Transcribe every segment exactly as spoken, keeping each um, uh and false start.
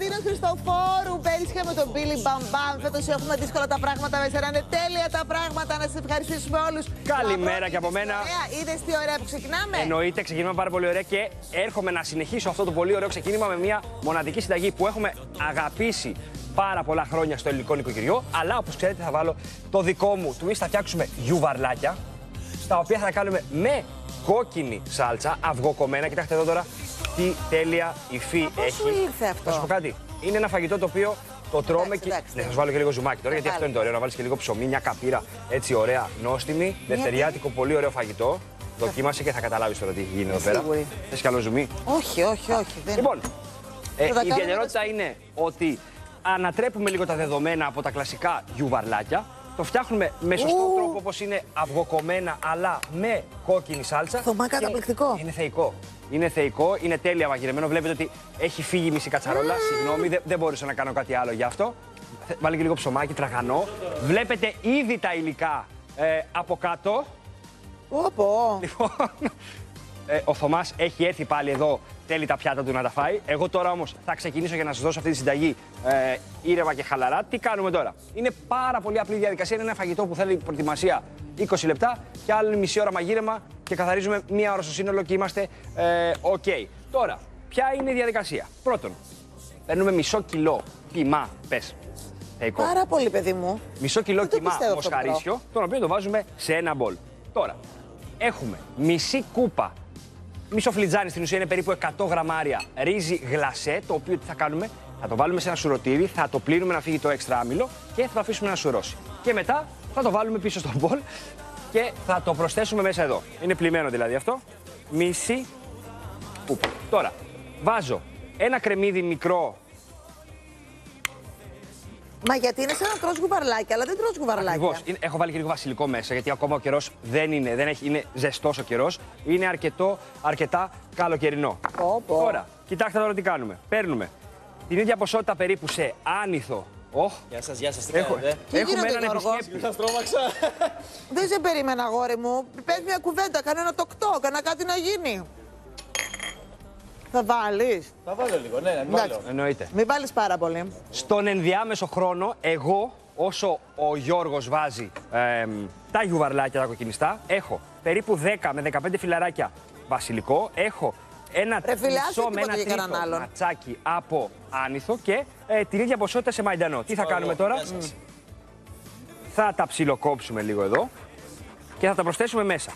Κωνσταντίνο Χριστοφόρου. Πέρυσι με τον Μπίλι Μπαμπάμ. Φέτος έχουμε δύσκολα τα πράγματα μέσα. Να είναι τέλεια τα πράγματα. Να σας ευχαριστήσουμε όλους. Καλημέρα και από μένα. Είδες τι ωραία που ξεκινάμε. Εννοείται, ξεκινάμε πάρα πολύ ωραία και έρχομαι να συνεχίσω αυτό το πολύ ωραίο ξεκίνημα με μια μοναδική συνταγή που έχουμε αγαπήσει πάρα πολλά χρόνια στο ελληνικό νοικοκυριό. Αλλά όπως ξέρετε, θα βάλω το δικό μου twist. Θα φτιάξουμε γιουβαρλάκια, τα οποία θα κάνουμε με κόκκινη σάλτσα, αυγοκομμένα. Κοιτάξτε εδώ τώρα τι τέλεια υφή Πώς έχει. σου ήρθε αυτό? Θα σου πω κάτι. Είναι ένα φαγητό το οποίο το τρώμε εντάξει, και. εντάξει, ναι, θα σου βάλω και λίγο ζουμάκι τώρα, γιατί αυτό είναι το ωραίο. Να βάλεις και λίγο ψωμί, μια καπύρα έτσι ωραία, νόστιμη, δευτεριάτικο, πολύ ωραίο φαγητό. Δοκίμασε και θα καταλάβεις τώρα τι γίνει εδώ πέρα. Θες κι άλλο ζουμί? Όχι, όχι, όχι. Δεν... Λοιπόν, ε, η ιδιαιτερότητα το... είναι ότι ανατρέπουμε λίγο τα δεδομένα από τα κλασικά γιουβαρλάκια. Το φτιάχνουμε με σωστό Ου. τρόπο, όπως είναι αυγοκομμένα, αλλά με κόκκινη σάλτσα. Θωμά καταπληκτικό. Είναι θεϊκό. Είναι θεϊκό, είναι τέλεια μαγειρεμένο. Βλέπετε ότι έχει φύγει μισή κατσαρόλα. Mm. Συγγνώμη, δεν, δεν μπορούσα να κάνω κάτι άλλο γι' αυτό. Βάλει και λίγο ψωμάκι, τραγανό. Βλέπετε ήδη τα υλικά ε, από κάτω. Όπο. Λοιπόν, ε, ο Θωμάς έχει έρθει πάλι εδώ, θέλει τα πιάτα του να τα φάει. Εγώ τώρα όμως θα ξεκινήσω για να σας δώσω αυτή τη συνταγή ε, ήρεμα και χαλαρά. Τι κάνουμε τώρα? Είναι πάρα πολύ απλή διαδικασία. Είναι ένα φαγητό που θέλει προετοιμασία είκοσι λεπτά και άλλη μισή ώρα μαγείρεμα και καθαρίζουμε μία ώρα στο σύνολο και είμαστε οκ. Ε, okay. Τώρα, ποια είναι η διαδικασία? Πρώτον, παίρνουμε μισό κιλό κιμά, πες. Θεϊκό. Πάρα πολύ, παιδί μου. Μισό κιλό κιμά μοσχαρίσιο, τον οποίο το βάζουμε σε ένα μπολ. Τώρα, έχουμε μισή κούπα, μισό φλιτζάνι, στην ουσία είναι περίπου εκατό γραμμάρια ρύζι γλασέ, το οποίο τι θα κάνουμε? Θα το βάλουμε σε ένα σουρωτήρι, θα το πλύνουμε να φύγει το έξτρα άμυλο και θα το αφήσουμε να σουρώσει. Και μετά θα το βάλουμε πίσω στο μπολ και θα το προσθέσουμε μέσα εδώ. Είναι πλυμμένο δηλαδή αυτό. Μισή κούπα. Τώρα, βάζω ένα κρεμμύδι μικρό. Μα γιατί είναι σαν να τρως γουβαρλάκια, αλλά δεν τρως γουβαρλάκια. Ακριβώς. Έχω βάλει και λίγο βασιλικό μέσα, γιατί ακόμα ο καιρός δεν είναι, δεν έχει, είναι ζεστός ο καιρός. Είναι αρκετό, αρκετά καλοκαιρινό. Πω, πω. Τώρα, κοιτάξτε τώρα τι κάνουμε. Παίρνουμε την ίδια ποσότητα περίπου σε άνηθο. Oh. Γεια σας, γεια σας, τι Έχω, κάνετε? έχουμε έναν επισκέπτη. Σας τρόμαξα. Δεν σε περίμενα, αγόρι μου. Πες μια κουβέντα, κάνε ένα τοκτό, κάνε κάτι να γίνει. Θα βάλεις? Θα βάλω λίγο, ναι, να μην βάλω. Εννοείται. Μην βάλεις πάρα πολύ. Στον ενδιάμεσο χρόνο, εγώ, όσο ο Γιώργος βάζει ε, τα γιουβαρλάκια, τα κοκκινιστά, έχω περίπου δέκα με δεκαπέντε φιλαράκια βασιλικό, έχω ένα Ρε, φιλιά, μισό με ένα τρίτο ματσάκι από άνηθο και ε, την ίδια ποσότητα σε μαϊντανό. Τι θα κάνουμε τώρα? Mm. Θα τα ψιλοκόψουμε λίγο εδώ και θα τα προσθέσουμε μέσα.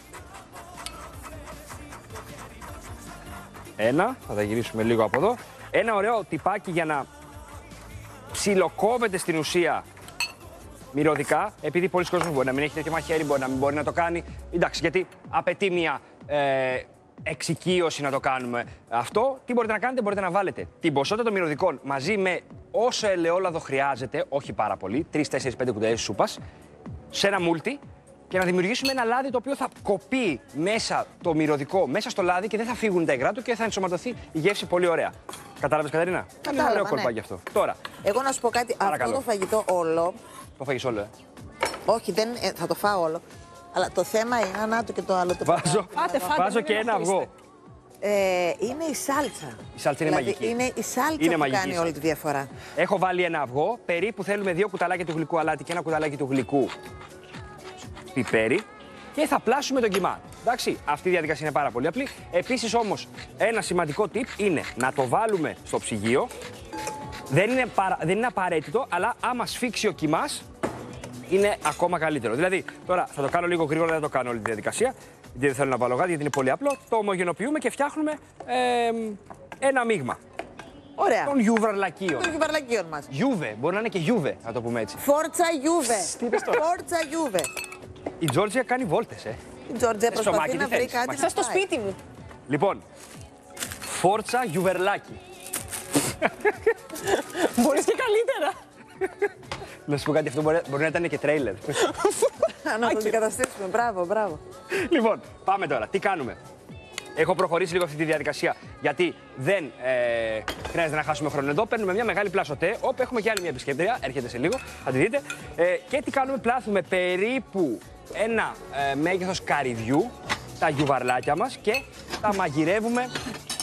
Ένα, θα τα γυρίσουμε λίγο από εδώ. Ένα ωραίο τυπάκι για να ψιλοκόβεται στην ουσία μυρωδικά, επειδή πολλοί κόσμοι μπορεί να μην έχει τέτοιο μαχαίρι, μπορεί να μην μπορεί να το κάνει. Εντάξει, γιατί απαιτεί μια ε, εξοικείωση να το κάνουμε αυτό. Τι μπορείτε να κάνετε? Μπορείτε να βάλετε την ποσότητα των μυρωδικών μαζί με όσο ελαιόλαδο χρειάζεται, όχι πάρα πολύ, τρεις, τέσσερις, πέντε κουταλιές σούπας, σε ένα μούλτι και να δημιουργήσουμε ένα λάδι το οποίο θα κοπεί μέσα το μυρωδικό, μέσα στο λάδι και δεν θα φύγουν τα υγρά του και θα ενσωματωθεί η γεύση πολύ ωραία. Κατάλαβες, Κατερίνα? Κατάλαβα, είναι ωραίο ναι. κολπάκι αυτό. Τώρα. Εγώ να σου πω κάτι, Παρακαλώ. αυτό το φαγητό όλο. Το φάγεις όλο, ε. Όχι, δεν, ε, θα το φάω όλο. Αλλά το θέμα είναι, να το και το άλλο το Βάζω, Άτε, φάτε, βάζω και ένα αυγό. Ε, είναι η σάλτσα. Η σάλτσα είναι δηλαδή, μαγική. Είναι η σάλτσα είναι που μαγική κάνει όλη τη διαφορά. Έχω βάλει ένα αυγό, περίπου θέλουμε δύο κουταλάκια του γλυκού αλάτι και ένα κουταλάκι του γλυκού πιπέρι και θα πλάσουμε τον κιμά. Εντάξει, αυτή η διαδικασία είναι πάρα πολύ απλή. Επίσης όμως, ένα σημαντικό tip είναι να το βάλουμε στο ψυγείο. Δεν είναι, παρα... δεν είναι απαραίτητο, αλλά άμα σφίξει ο κιμάς, είναι ακόμα καλύτερο. Δηλαδή, τώρα θα το κάνω λίγο γρήγορα, δεν θα το κάνω όλη τη διαδικασία. Γιατί δεν θέλω να βάλω γάτι, γιατί είναι πολύ απλό. Το ομογενοποιούμε και φτιάχνουμε ε, ένα μείγμα. Ωραία. Των γιουβαρλακίων. Των γιουβαρλακίων μας. Γιούβε, μπορεί να είναι και γιούβε, να το πούμε έτσι. Φόρτσα γιούβε. Τι είπες τώρα? Φόρτσα γιούβε. Η Τζόρτζια κάνει βόλτες, ε. Η Τζόρτζια προσπαθεί μάκι, να τι βρει θέλεις? κάτι. Μάκι. να Σας στο φάει. σπίτι μου. Λοιπόν, φόρτσα γιουβερλάκι. Μπορείς και καλύτερα. Να σου πω κάτι, αυτό μπορεί, μπορεί να ήταν και τρέιλερ. Να το αντικαταστήσουμε. Μπράβο, μπράβο. Λοιπόν, πάμε τώρα. Τι κάνουμε? Έχω προχωρήσει λίγο αυτή τη διαδικασία γιατί δεν ε, χρειάζεται να χάσουμε χρόνο εδώ. Παίρνουμε μια μεγάλη πλάσο-τε, όπου έχουμε και άλλη μια επισκέπτρια, έρχεται σε λίγο, θα τη δείτε. Ε, και τι κάνουμε? Πλάθουμε περίπου ένα ε, μέγεθος καρυδιού, τα γιουβαρλάκια μας και τα μαγειρεύουμε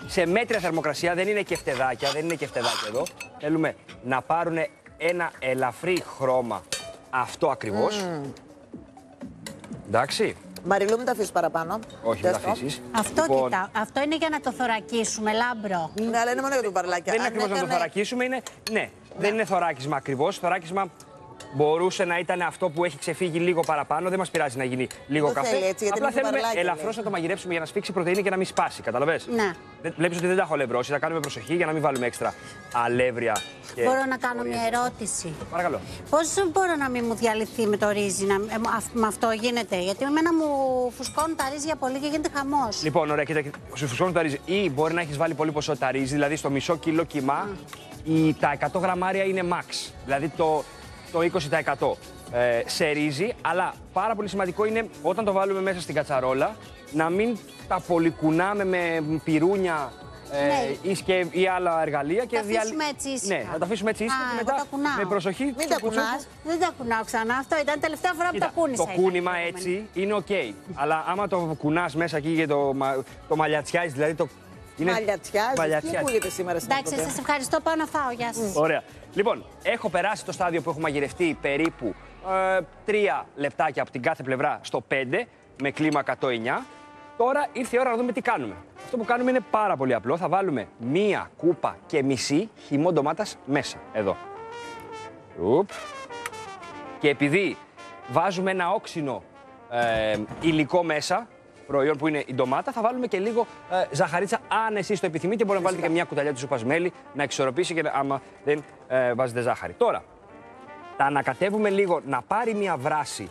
σε μέτρια θερμοκρασία, δεν είναι και φτεδάκια, δεν είναι και φτεδάκια εδώ. Θέλουμε να πάρουν ένα ελαφρύ χρώμα, αυτό ακριβώς. Mm. Εντάξει. Μαριλού, μην τα αφήσεις παραπάνω. Όχι, μην τα αφήσεις. Αυτό, λοιπόν... κοιτά, αυτό είναι για να το θωρακίσουμε, Λάμπρο. Ναι, αλλά είναι μόνο για το μπαρλάκια. Δεν είναι ακριβώς έκανε... να το θωρακίσουμε, είναι... Ναι, ναι, δεν είναι θωράκισμα ακριβώς. Θωράκισμα μπορούσε να ήταν αυτό που έχει ξεφύγει λίγο παραπάνω. Δεν μας πειράζει να γίνει λίγο καφέ. Θέλει, έτσι, απλά θέλουμε ελαφρώς να το μαγειρέψουμε για να σφίξει πρωτεΐνη και να μην σπάσει. Καταλαβες. Ναι. Βλέπεις ότι δεν τα έχω λευρώσει. Θα κάνουμε προσοχή για να μην βάλουμε έξτρα αλεύρια. Και... Μπορώ να κάνω μια ερώτηση. Παρακαλώ. Πώς μπορώ να μην μου διαλυθεί με το ρύζι, να... ε, με αυτό γίνεται? Γιατί εμένα μου φουσκώνουν τα ρύζια πολύ και γίνεται χαμός. Λοιπόν, ωραία, κοίτα, σου φουσκώνουν τα ρύζι. Ή μπορεί να έχεις βάλει πολύ ποσότητα ρύζι, δηλαδή στο μισό κιλό κιμά, mm. ή τα εκατό γραμμάρια είναι max. Δηλαδή το. Το είκοσι τοις εκατό ε, σε ρύζι, αλλά πάρα πολύ σημαντικό είναι όταν το βάλουμε μέσα στην κατσαρόλα να μην τα πολυκουνάμε με πυρούνια ε, ναι. ή, σκε, ή άλλα εργαλεία. Και τα αφήσουμε έτσι ήσυχα. Ναι, θα τα αφήσουμε έτσι ήσυχα και μετά με προσοχή. Μην τα κουνάς. Δεν τα κουνάω ξανά. Αυτό ήταν τελευταία φορά που τα κούνησα. Το κούνημα έτσι είναι ok. Αλλά άμα το κουνάς μέσα εκεί και το, το μαλλιατσιάζεις, δηλαδή το. Είναι... Μαλλιατσιάζει. Τι ακούγεται σήμερα στην Εντάξει, σας ευχαριστώ, πάω να φάω. Γεια σας. Ωραία. Λοιπόν, έχω περάσει το στάδιο που έχω μαγειρευτεί περίπου ε, τρία λεπτάκια από την κάθε πλευρά στο πέντε με κλίμα εκατό εννιά. Τώρα ήρθε η ώρα να δούμε τι κάνουμε. Αυτό που κάνουμε είναι πάρα πολύ απλό. Θα βάλουμε μία κούπα και μισή χυμό ντομάτας μέσα, εδώ. Ουπ. Και επειδή βάζουμε ένα όξινο ε, υλικό μέσα, προϊόν που είναι η ντομάτα, θα βάλουμε και λίγο ε, ζαχαρίτσα, αν εσείς το επιθυμείτε. Μπορείτε να βάλετε και μια κουταλιά της σούπας μέλι να εξορροπήσει και άμα δεν ε, βάζετε ζάχαρη. Τώρα, τα ανακατεύουμε λίγο να πάρει μια βράση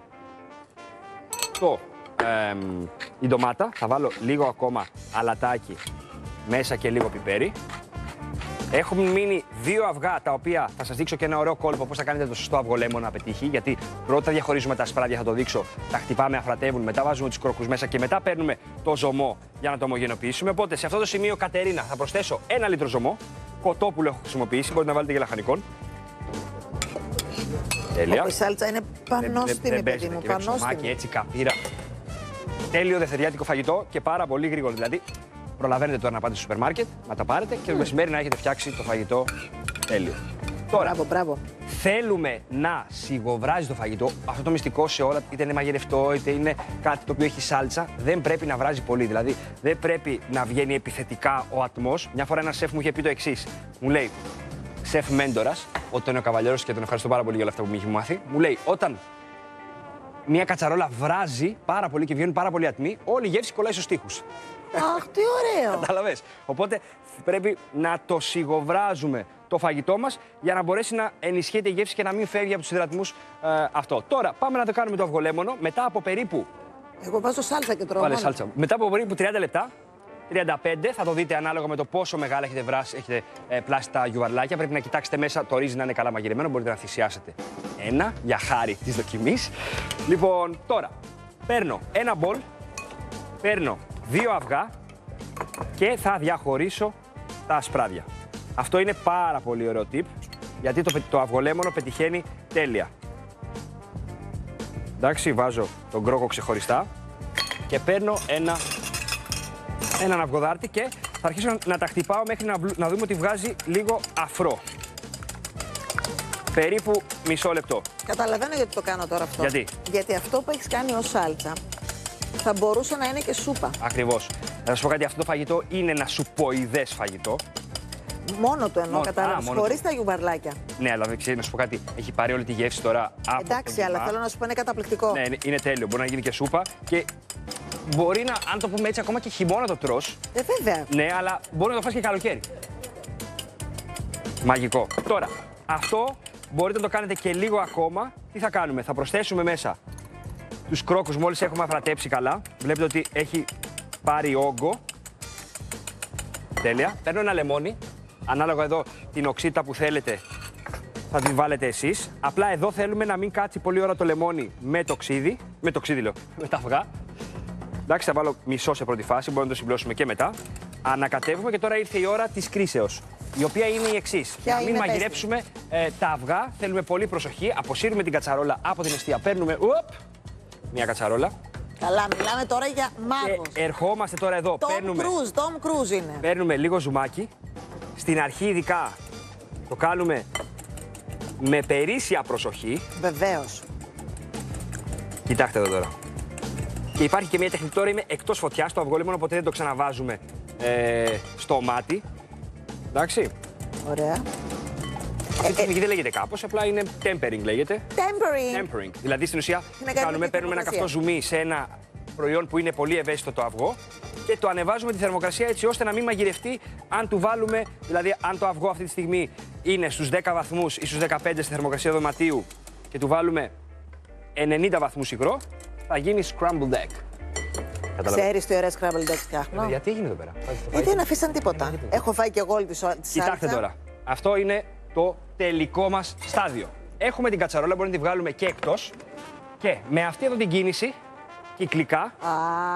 το, ε, η ντομάτα. Θα βάλω λίγο ακόμα αλατάκι μέσα και λίγο πιπέρι. Έχουν μείνει δύο αυγά, τα οποία θα σας δείξω και ένα ωραίο κόλπο πώς θα κάνετε το σωστό αυγολέμονο να πετύχει. Γιατί πρώτα διαχωρίζουμε τα ασπράδια, θα το δείξω, τα χτυπάμε, αφρατεύουν, μετά βάζουμε τους κρόκους μέσα και μετά παίρνουμε το ζωμό για να το ομογενοποιήσουμε. Οπότε σε αυτό το σημείο, Κατερίνα, θα προσθέσω ένα λίτρο ζωμό. Κοτόπουλο έχω χρησιμοποιήσει, μπορείτε να βάλετε και λαχανικών. Τέλεια. Η σάλτσα είναι πανόστιμη, παιδί μου. Πανόστιμη. Έτσι, καπύρα. Τέλειο δευτεριάτικο φαγητό και πάρα πολύ γρήγορο. Δηλαδή, προλαβαίνετε τώρα να πάτε στο σούπερ μάρκετ, να τα πάρετε και το μεσημέρι να έχετε φτιάξει το φαγητό τέλειο. Τώρα, μπράβο, μπράβο. Θέλουμε να σιγοβράζει το φαγητό. Αυτό το μυστικό σε όλα, είτε είναι μαγειρευτό, είτε είναι κάτι το οποίο έχει σάλτσα, δεν πρέπει να βράζει πολύ. Δηλαδή, δεν πρέπει να βγαίνει επιθετικά ο ατμός. Μια φορά ένα σεφ μου είχε πει το εξής. Μου λέει, σεφ μέντορας, όταν είναι ο Καβαλιέρος και τον ευχαριστώ πάρα πολύ για όλα αυτά που μου έχει μάθει, μου λέει, όταν μια κατσαρόλα βράζει πάρα πολύ και βγαίνουν πάρα πολύ ατμοί, όλη η γεύση κολλάει στους τοίχους. Αχ, τι ωραίο! Καταλαβες. Οπότε πρέπει να το σιγοβράζουμε το φαγητό μας για να μπορέσει να ενισχύεται η γεύση και να μην φεύγει από τους υδατμούς ε, αυτό. Τώρα πάμε να το κάνουμε το αυγολέμονο μετά από περίπου. Εγώ βάζω σάλτσα και τρώω. Βάλε σάλτσα. Μετά από περίπου τριάντα λεπτά, τριάντα πέντε, θα το δείτε ανάλογα με το πόσο μεγάλα έχετε, βράσει, έχετε ε, πλάσει τα γιουβαρλάκια. Πρέπει να κοιτάξετε μέσα το ρύζι να είναι καλά μαγειρεμένο. Μπορείτε να θυσιάσετε ένα για χάρη της δοκιμής. Λοιπόν, τώρα παίρνω ένα μπολ, παίρνω δύο αυγά και θα διαχωρίσω τα ασπράδια. Αυτό είναι πάρα πολύ ωραίο tip, γιατί το, το αυγολέμονο πετυχαίνει τέλεια. Εντάξει, βάζω τον κρόκο ξεχωριστά και παίρνω ένα, έναν αυγοδάρτη και θα αρχίσω να, να τα χτυπάω μέχρι να, να δούμε ότι βγάζει λίγο αφρό. Περίπου μισό λεπτό. Καταλαβαίνω γιατί το κάνω τώρα αυτό. Γιατί? Γιατί αυτό που έχεις κάνει ως σάλτσα θα μπορούσε να είναι και σούπα. Ακριβώς. Θα σας πω κάτι, αυτό το φαγητό είναι ένα σουποειδές φαγητό. Μόνο το εννοώ, κατάλαβες, χωρίς τα γιουβαρλάκια. Ναι, αλλά δεν ξέρει να σου πω κάτι. Έχει πάρει όλη τη γεύση τώρα από. Εντάξει, αλλά θέλω να σου πω είναι καταπληκτικό. Ναι, είναι τέλειο. Μπορεί να γίνει και σούπα και μπορεί να, αν το πούμε έτσι, ακόμα και χειμώνα το τρως. Ε, βέβαια. Ναι, αλλά μπορεί να το φας και καλοκαίρι. Μαγικό. Τώρα, αυτό μπορείτε να το κάνετε και λίγο ακόμα. Τι θα κάνουμε, θα προσθέσουμε μέσα τους κρόκους μόλις έχουμε αφρατέψει καλά. Βλέπετε ότι έχει πάρει όγκο. Τέλεια. Παίρνω ένα λεμόνι. Ανάλογα εδώ την οξύτητα που θέλετε θα την βάλετε εσείς. Απλά εδώ θέλουμε να μην κάτσει πολύ ώρα το λεμόνι με το ξύδι. Με το ξύδι λέω, με τα αυγά. Εντάξει, θα βάλω μισό σε πρώτη φάση, μπορούμε να το συμπληρώσουμε και μετά. Ανακατεύουμε και τώρα ήρθε η ώρα της κρίσεως, η οποία είναι η εξής. Να μην μαγειρέψουμε ε, τα αυγά, θέλουμε πολύ προσοχή. Αποσύρουμε την κατσαρόλα από την εστία. Παίρνουμε ουπ, μια κατσαρόλα. Καλά, μιλάμε τώρα για μάγος. Και ερχόμαστε τώρα εδώ. Tom Παίρνουμε, Cruise, Tom Cruise είναι. παίρνουμε λίγο ζουμάκι. Στην αρχή ειδικά το κάνουμε με περίσσια προσοχή. Βεβαίως. Κοιτάξτε εδώ τώρα. Και υπάρχει και μια τεχνική, τώρα είμαι εκτός φωτιάς, το αυγόλεμο, οπότε δεν το ξαναβάζουμε ε, στο μάτι. Εντάξει. Ωραία. Αυτή τη τεχνική δεν λέγεται κάπως, απλά είναι tempering λέγεται. Tempering. Tempering. Δηλαδή στην ουσία να κάνουμε, κάνουμε παίρνουμε ένα θερμοκρασία. καυτό ζουμί σε ένα προϊόν που είναι πολύ ευαίσθητο το αυγό και το ανεβάζουμε τη θερμοκρασία έτσι ώστε να μην μαγειρευτεί αν του βάλουμε, δηλαδή αν το αυγό αυτή τη στιγμή είναι στους δέκα βαθμούς ή στους δεκαπέντε στη θερμοκρασία δωματίου και του βάλουμε ενενήντα βαθμούς υγρό, θα γίνει scrambled egg. Ξέρεις τι ωραία scrambled eggs φτιάχνω. Γιατί έγινε εδώ πέρα. Γιατί δεν αφήσαν τίποτα. Έχω φάει και εγώ όλη τη σάλτσα. Κοιτάξτε τώρα. Αυτό είναι το τελικό μας στάδιο. Έχουμε την κατσαρόλα, μπορούμε να τη βγάλουμε και εκτός. Και με αυτή εδώ την κίνηση, κυκλικά, Α,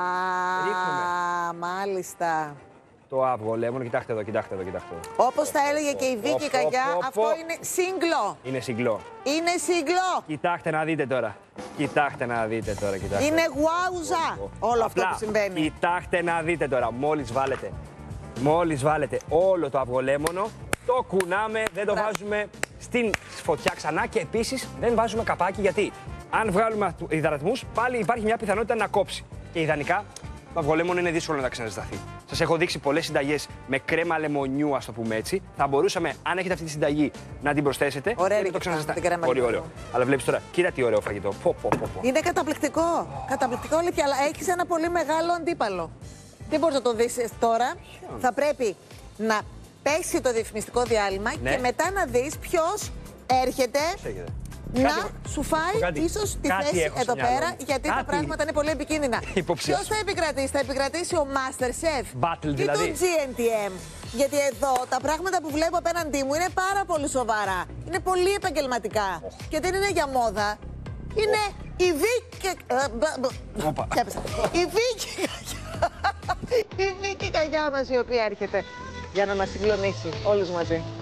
ρίχνουμε. μάλιστα. το αυγολέμονο. Κοιτάξτε εδώ, κοιτάξτε εδώ, κοιτάξτε εδώ. Όπως τα έλεγε και η Βίκη Πω, πω, Καγιά, πω, πω. αυτό είναι σύγκλο. Είναι συγκλό. Είναι σύγκλο. Κοιτάξτε να δείτε τώρα. Κοιτάξτε να δείτε τώρα, κοιτάξτε. Είναι γουάουζα όλο αυτό Απλά, που συμβαίνει. Κοιτάξτε να δείτε τώρα. Μόλις βάλετε, μόλις βάλετε όλο το αυγολέμονο, το κουνάμε, δεν το Μπράβο. βάζουμε στην φωτιά ξανά και επίσης δεν βάζουμε καπάκι γιατί αν βγάλουμε υδατμούς πάλι υπάρχει μια πιθανότητα να κόψει. Και ιδανικά το αυγολέμονο είναι δύσκολο να ξαναζεσταθεί. Σας έχω δείξει πολλές συνταγές με κρέμα λεμονιού, ας το πούμε έτσι. Θα μπορούσαμε, αν έχετε αυτή τη συνταγή, να την προσθέσετε. Ωραία, και να ρε, το ξαναζεσταθεί. την κρέμα Ωραίο, λεμονιού. ωραίο. Αλλά βλέπεις τώρα, κοίτα τι ωραίο φαγητό. Πω, πω, πω, πω. Είναι καταπληκτικό. Καταπληκτικό, αλήθεια, αλλά έχεις ένα πολύ μεγάλο αντίπαλο. Δεν μπορείς να το δεις τώρα. Θα πρέπει να πέσει το διαφημιστικό διάλειμμα Ναι. και μετά να δεις ποιος έρχεται Έχετε. να Κάτι- σου φάει κάτι- ίσως τη κάτι θέση έχω στο εδώ μυαλό πέρα, μου. γιατί τα Κάτι πράγματα είναι πολύ επικίνδυνα. υποψιάζω. Ποιος θα επικρατήσει, θα επικρατήσει ο Masterchef Battle ή δηλαδή. το τζι εν τι εμ. Γιατί εδώ τα πράγματα που βλέπω απέναντί μου είναι πάρα πολύ σοβαρά. Είναι πολύ επαγγελματικά. Και δεν είναι για μόδα. Είναι η Βίκη. ε, μπ- μπ- Όπα. και έπεσα. Η Βίκη Καγιά. Η Βίκη Καγιά μας η οποία έρχεται για να μας συγκλονίσει όλους μαζί.